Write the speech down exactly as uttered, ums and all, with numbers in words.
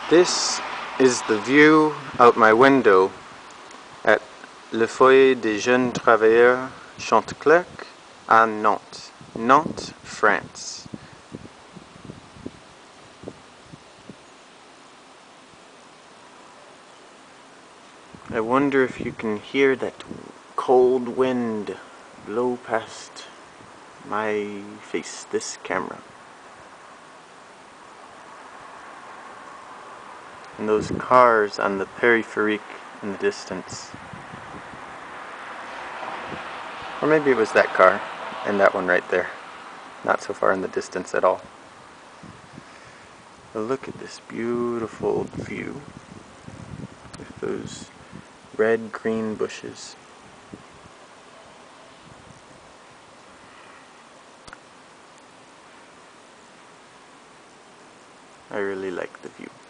This is the view out my window at Le Foyer des Jeunes Travailleurs Chanteclerc à Nantes, Nantes, France. I wonder if you can hear that cold wind blow past my face, this camera. And those cars on the peripherique in the distance. Or maybe it was that car and that one right there. Not so far in the distance at all. But look at this beautiful view with those red-green bushes. I really like the view.